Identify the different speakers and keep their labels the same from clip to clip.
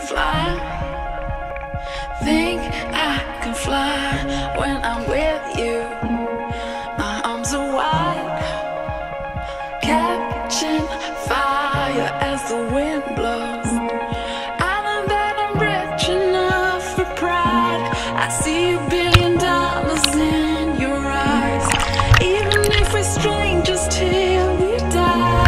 Speaker 1: fly. Think I can fly when I'm with you. My arms are wide, catching fire as the wind blows. I know that I'm rich enough for pride. I see $1 billion in your eyes. Even if we're strangers till we die.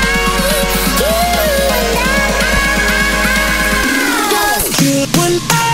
Speaker 2: When